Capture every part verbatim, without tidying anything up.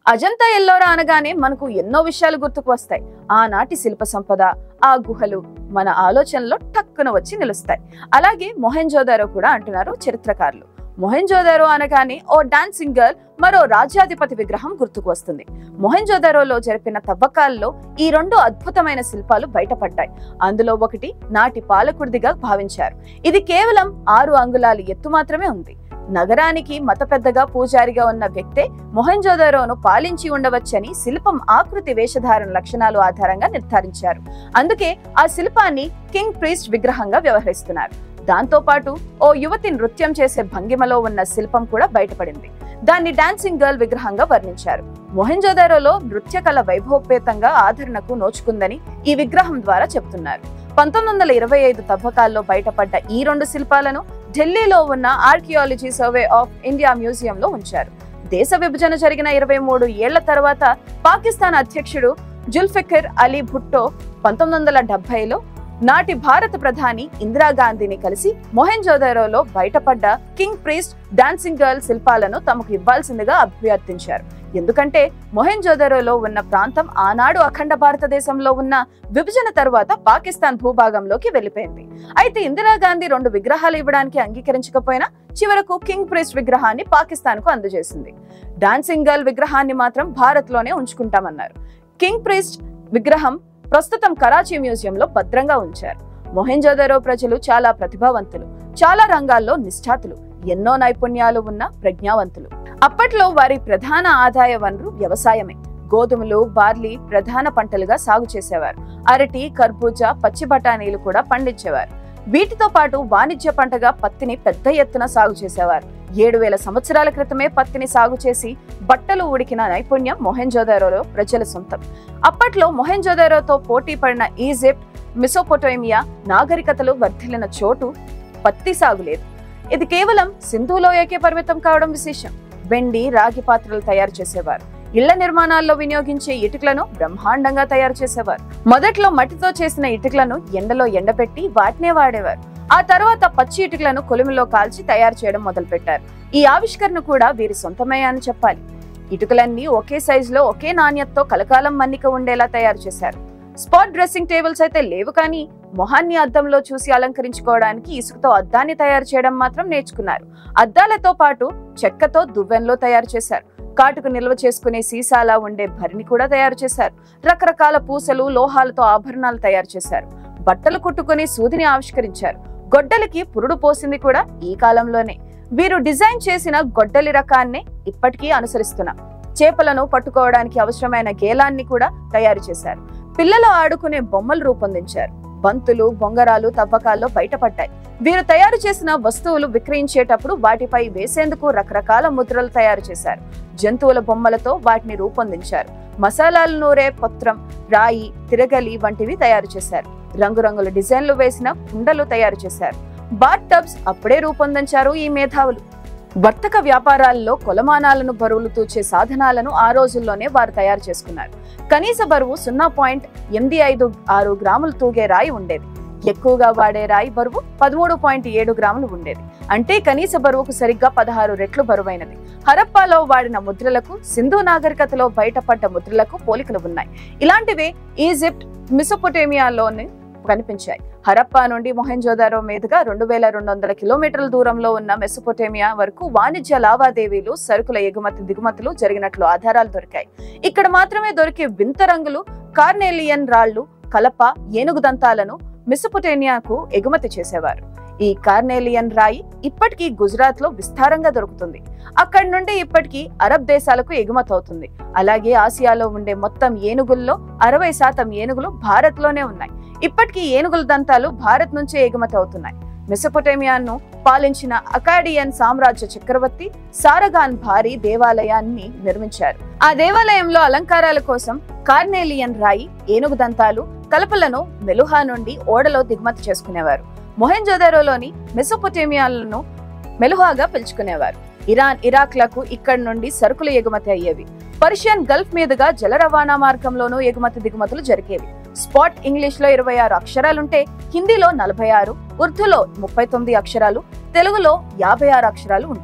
అజంతా ఎల్లోరా అనగానే మనకు ఎన్నో విషయాలు గుర్తుకు వస్తాయి. ఆనాటి శిల్ప సంపద, ఆ గుహలు మన ఆలోచనలో టక్కున వచ్చి నిలుస్తాయి. అలాగే మొహెంజోదారో కూడా అంటున్నారు చరిత్రకారులు. మొహెంజోదారో అనగానే ఓ డాన్సింగ్ గర్ల్, మరో రాజ్యాధిపతి విగ్రహం గుర్తుకు వస్తుంది. మొహెంజోదారోలో జరిపిన తవ్వకాల్లో ఈ రెండు అద్భుతమైన శిల్పాలు బయటపడ్డాయి. అందులో ఒకటి నాటి పాలకుడిదిగా భావించారు. ఇది కేవలం ఆరు అంగుళాల ఎత్తు మాత్రమే ఉంది. నగరానికి మత పెద్దగా పూజారిగా ఉన్న వ్యక్తే మొహెంజోదారోను పాలించి ఉండవచ్చని శిల్పం ఆకృతి, వేషధారణ లక్షణాలు ఆధారంగా నిర్ధారించారు. అందుకే ఆ శిల్పాన్ని కింగ్ ప్రీస్ట్ విగ్రహంగా వ్యవహరిస్తున్నారు. దాంతో పాటు ఓ యువతి నృత్యం చేసే భంగిమలో ఉన్న శిల్పం కూడా బయటపడింది. దాన్ని డాన్సింగ్ గర్ల్ విగ్రహంగా వర్ణించారు. మొహెంజోదారోలో నృత్య కళ వైభవోపేతంగా ఆదరణకు నోచుకుందని ఈ విగ్రహం ద్వారా చెబుతున్నారు. పంతొమ్మిది వందల ఇరవై ఐదు తవ్వకాల్లో బయటపడ్డ ఈ రెండు శిల్పాలను ఢిల్లీలో ఉన్న ఆర్కియాలజీ సర్వే ఆఫ్ ఇండియా మ్యూజియంలో ఉంచారు. దేశ విభజన జరిగిన ఇరవై మూడు ఏళ్ల తర్వాత పాకిస్తాన్ అధ్యక్షుడు జుల్ఫికర్ అలీ భుట్టో పంతొమ్మిది వందల డెబ్బైలో నాటి భారత ప్రధాని ఇందిరాగాంధీని కలిసి మొహెంజోదారోలో బయటపడ్డ కింగ్ ప్రీస్ట్, డాన్సింగ్ గర్ల్ శిల్పాలను తమకు ఇవ్వాల్సిందిగా అభ్యర్థించారు. ఎందుకంటే మొహెంజోదారోలో ఉన్న ప్రాంతం ఆనాడు అఖండ భారతదేశంలో ఉన్న విభజన తరువాత పాకిస్తాన్ భూభాగంలోకి వెళ్లిపోయింది. అయితే ఇందిరాగాంధీ రెండు విగ్రహాలు ఇవ్వడానికి అంగీకరించకపోయినా చివరకు కింగ్ ప్రీస్ట్ విగ్రహాన్ని పాకిస్తాన్ కు అందజేసింది. డాన్సింగ్ గర్ల్ విగ్రహాన్ని మాత్రం భారత్ లోనే ఉంచుకుంటామన్నారు. కింగ్ ప్రీస్ట్ విగ్రహం ప్రస్తుతం కరాచీ మ్యూజియంలో భద్రంగా ఉంచారు. మొహెంజోదారో ప్రజలు చాలా ప్రతిభావంతులు, చాలా రంగాల్లో నిష్ఠాతులు, ఎన్నో నైపుణ్యాలు ఉన్న ప్రజ్ఞావంతులు. అప్పట్లో వారి ప్రధాన ఆదాయ వనరు వ్యవసాయమే. గోధుమలు, బార్లీ ప్రధాన పంటలుగా సాగు చేసేవారు. అరటి, కర్బూజా, పచ్చి బఠానీలు కూడా పండించేవారు. వీటితో పాటు వాణిజ్య పంటగా పత్తిని పెద్ద ఎత్తున సాగు చేసేవారు. ఏడు వేల సంవత్సరాల క్రితమే పత్తిని సాగు చేసి బట్టలు ఉడికిన నైపుణ్యం మొహెంజోదారోలో ప్రజల సొంతం. అప్పట్లో మొహెంజోదారోతో పోటీ పడిన ఈజిప్ట్, మెసోపొటేమియా నాగరికతలు వర్ధిల్లిన చోటు పత్తి సాగు లేదు. ఇది కేవలం సింధు లోయకే పరిమితం కావడం విశేషం. వెండి, రాగి పాత్రలు తయారు చేసేవారు. ఇళ్ల నిర్మాణాల్లో వినియోగించే ఇటుకలను బ్రహ్మాండంగా తయారు చేసేవారు. మొదట్లో మట్టితో చేసిన ఇటుకలను ఎండలో ఎండబెట్టి వాటినే వాడేవారు. ఆ తర్వాత పచ్చి ఇటుకలను కొలిమిలో కాల్చి తయారు చేయడం మొదలుపెట్టారు. ఈ ఆవిష్కరణ కూడా వీరి సొంతమే అని చెప్పాలి. ఇటుకలన్నీ ఒకే సైజులో, ఒకే నాణ్యతతో కలకాలం మన్నిక ఉండేలా తయారు చేశారు. స్పాట్ డ్రెస్సింగ్ టేబుల్స్ అయితే లేవు, కానీ మొహాన్ని అద్దంలో చూసి అలంకరించుకోవడానికి ఇసుకతో అద్దాన్ని తయారు చేయడం మాత్రం నేర్చుకున్నారు. అద్దాలతో పాటు చెక్కతో దువ్వెనలో తయారు చేశారు. కాటుకు నిల్వ చేసుకునే సీసాలా ఉండే భరిని కూడా తయారు చేశారు. రకరకాల పూసలు, లోహాలతో ఆభరణాలు తయారు చేశారు. బట్టలు కుట్టుకుని సూదిని ఆవిష్కరించారు. గొడ్డలికి పురుడు పోసింది కూడా ఈ కాలంలోనే. వీరు డిజైన్ చేసిన గొడ్డలి రకాన్నే ఇప్పటికీ అనుసరిస్తున్నాం. చేపలను పట్టుకోవడానికి అవసరమైన గేలాన్ని కూడా తయారు చేశారు. పిల్లలు ఆడుకునే బొమ్మలు రూపొందించారు. బంతులు, బొంగరాలు తవ్వకాల్లో బయటపడ్డాయి. వీరు తయారు చేసిన వస్తువులు విక్రయించేటప్పుడు వాటిపై వేసేందుకు రకరకాల ముద్రలు తయారు చేశారు. జంతువుల బొమ్మలతో వాటిని రూపొందించారు. మసాలాలు నూరే పత్రం, రాయి, తిరగలి వంటివి తయారు చేశారు. రంగురంగుల డిజైన్లు వేసిన కుండలు తయారు చేశారు. బాత్ టబ్స్ అప్పుడే రూపొందించారు ఈ మేధావులు. వర్తక వ్యాపారాల్లో కొలమానాలను, బరువులు తూచే సాధనాలను ఆ రోజుల్లోనే వారు తయారు చేసుకున్నారు. కనీస బరువు సున్నా పాయింట్ ఎనిమిది ఐదు ఆరు గ్రాములు తూగే రాయి ఉండేది. ఎక్కువగా వాడే రాయి బరువు పదమూడు పాయింట్ ఏడు గ్రాములు ఉండేది. అంటే కనీస బరువుకు సరిగ్గా పదహారు రెట్లు బరువైనది. హరప్పాలో వాడిన ముద్రలకు, సింధు నాగరికతలో బయటపడ్డ ముద్రలకు పోలికలు ఉన్నాయి. ఇలాంటివే ఈజిప్ట్, మెసోపొటేమియాలోని కనిపించాయి. హరప్పా నుండి మొహెంజోదారో మీదుగా రెండు వేల రెండు వందల కిలోమీటర్ల దూరంలో ఉన్న మెసోపొటేమియా వరకు వాణిజ్య లావాదేవీలు, సరుకుల ఎగుమతి దిగుమతులు జరిగినట్లు ఆధారాలు దొరికాయి. ఇక్కడ మాత్రమే దొరికే వింత రంగులు, కార్నేలియన్ రాళ్లు, కలప, ఏనుగు దంతాలను మెసోపొటేమియాకు ఎగుమతి చేసేవారు. ఈ కార్నేలియన్ రాయి ఇప్పటికీ గుజరాత్ లో విస్తారంగా దొరుకుతుంది. అక్కడి నుండి ఇప్పటికీ అరబ్ దేశాలకు ఎగుమతి అవుతుంది. అలాగే ఆసియాలో ఉండే మొత్తం ఏనుగుల్లో అరవై శాతం ఏనుగులు భారత్ లోనే ఉన్నాయి. ఇప్పటికీ ఏనుగుల దంతాలు భారత్ నుంచే ఎగుమతి అవుతున్నాయి. మెసోపొటేమియాను పాలించిన అకాడియన్ సామ్రాజ్య చక్రవర్తి సారగాన్ భారీ దేవాలయాన్ని నిర్మించారు. ఆ దేవాలయంలో అలంకారాల కోసం కార్నేలియన్ రాయి, ఏనుగు దంతాలు, కలపలను మెలుహా నుండి ఓడలో దిగుమతి చేసుకునేవారు. మొహెంజోదారోలోని మెసోపొటేమియాలను మెలుహాగా పిలుచుకునేవారు. ఇరాన్, ఇరాక్ లకు ఇక్కడి నుండి సరుకులు ఎగుమతి అయ్యేవి. పర్షియన్ గల్ఫ్ మీదుగా జల రవాణా మార్గంలోనూ ఎగుమతి దిగుమతులు జరిగేవి. స్పాట్ ఇంగ్లీష్ లో ఇరవై ఆరు అక్షరాలుంటే హిందీలో నలభై ఆరు, ఉర్దూలో ముప్పై తొమ్మిది అక్షరాలు, తెలుగులో యాభై ఆరు అక్షరాలు ఉంటాయి.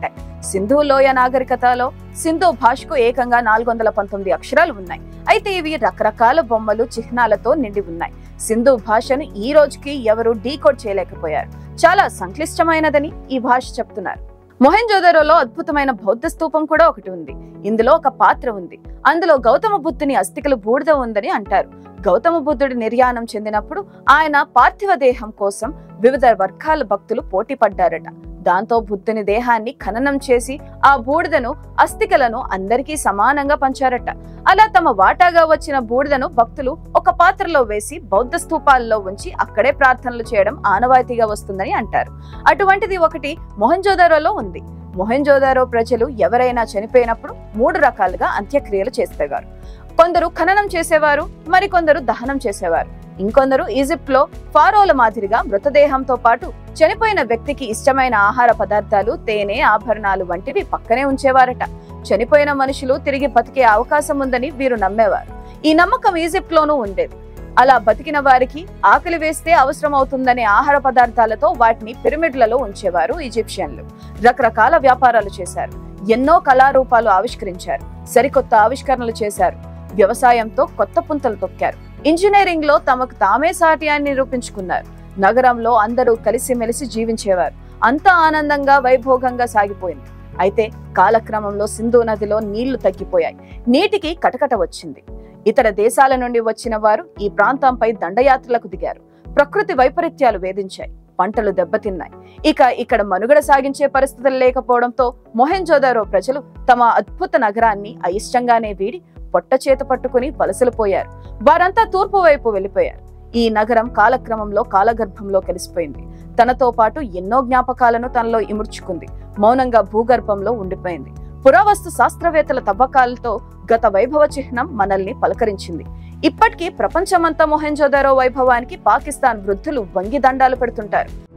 సింధు లోయ నాగరికతలో సింధు భాషకు ఏకంగా నాలుగు వందల పంతొమ్మిది అక్షరాలు ఉన్నాయి. అయితే ఇవి రకరకాల బొమ్మలు, చిహ్నాలతో నిండి ఉన్నాయి. సింధు భాషను ఈ రోజుకి ఎవరు డీకోడ్ చేయలేకపోయారు. చాలా సంక్లిష్టమైనదని ఈ భాష చెప్తున్నారు. మొహెంజోదరోలో అద్భుతమైన బౌద్ధ స్తూపం కూడా ఒకటి ఉంది. ఇందులో ఒక పాత్ర ఉంది. అందులో గౌతమ బుద్ధుని అస్థికలు బూడిద ఉందని అంటారు. గౌతమ బుద్ధుడు నిర్యాణం చెందినప్పుడు ఆయన పార్థివ దేహం కోసం వివిధ వర్గాల భక్తులు పోటీ పడ్డారట. దాంతో బుద్ధుని దేహాన్ని ఖననం చేసి ఆ బూడిదను, అస్థికలను అందరికీ సమానంగా పంచారట. అలా తమ వాటాగా వచ్చిన బూడిదను భక్తులు ఒక పాత్రలో వేసి బౌద్ధ స్తూపాల్లో ఉంచి అక్కడే ప్రార్థనలు చేయడం ఆనవాయితీగా వస్తుందని అంటారు. అటువంటిది ఒకటి మొహెంజోదరోలో ఉంది. మొహెంజోదరో ప్రజలు ఎవరైనా చనిపోయినప్పుడు మూడు రకాలుగా అంత్యక్రియలు చేసేవారు. కొందరు ఖననం చేసేవారు, మరికొందరు దహనం చేసేవారు. ఇంకొందరు ఈజిప్ట్ లో ఫారోల మాదిరిగా మృతదేహంతో పాటు చనిపోయిన వ్యక్తికి ఇష్టమైన ఆహార పదార్థాలు, తేనె, ఆభరణాలు వంటివి పక్కనే ఉంచేవారట. చనిపోయిన మనుషులు తిరిగి బతికే అవకాశం ఉందని వీరు నమ్మేవారు. ఈ నమ్మకం ఈజిప్ట్ లోనూ ఉండేది. అలా బతికిన వారికి ఆకలి వేస్తే అవసరం అవుతుందనే ఆహార పదార్థాలతో వాటిని పిరమిడ్లలో ఉంచేవారు ఈజిప్షియన్లు. రకరకాల వ్యాపారాలు చేశారు. ఎన్నో కళారూపాలు ఆవిష్కరించారు. సరికొత్త ఆవిష్కరణలు చేశారు. వ్యవసాయంతో కొత్త పుంతలు తొక్కారు. ఇంజనీరింగ్ లో తమకు తామే సాటి అని నిరూపించుకున్నారు. నగరంలో అందరూ కలిసిమెలిసి జీవించేవారు. అంతా ఆనందంగా, వైభోగంగా సాగిపోయింది. అయితే కాలక్రమంలో సింధు నదిలో నీళ్లు తగ్గిపోయాయి. నీటికి కటకట వచ్చింది. ఇతర దేశాల నుండి వచ్చిన వారు ఈ ప్రాంతంపై దండయాత్రలకు దిగారు. ప్రకృతి వైపరీత్యాలు వేధించాయి. పంటలు దెబ్బతిన్నాయి. ఇక ఇక్కడ మనుగడ సాగించే పరిస్థితులు లేకపోవడంతో మొహెంజోదరో ప్రజలు తమ అద్భుత నగరాన్ని అయిష్టంగానే వీడి పొట్ట చేత పట్టుకుని వలసలు పోయారు. వారంతా తూర్పు వైపు వెళ్లిపోయారు. ఈ నగరం కాలక్రమంలో కాలగర్భంలో కలిసిపోయింది. తనతో పాటు ఎన్నో జ్ఞాపకాలను తనలో ఇముడ్చుకుంది. మౌనంగా భూగర్భంలో ఉండిపోయింది. పురావస్తు శాస్త్రవేత్తల తవ్వకాలతో గత వైభవ చిహ్నం మనల్ని పలకరించింది. ఇప్పటికీ ప్రపంచమంతా మొహెంజోదరో వైభవానికి పాకిస్తాన్ వృద్ధులు వంగి దండాలు పెడుతుంటారు.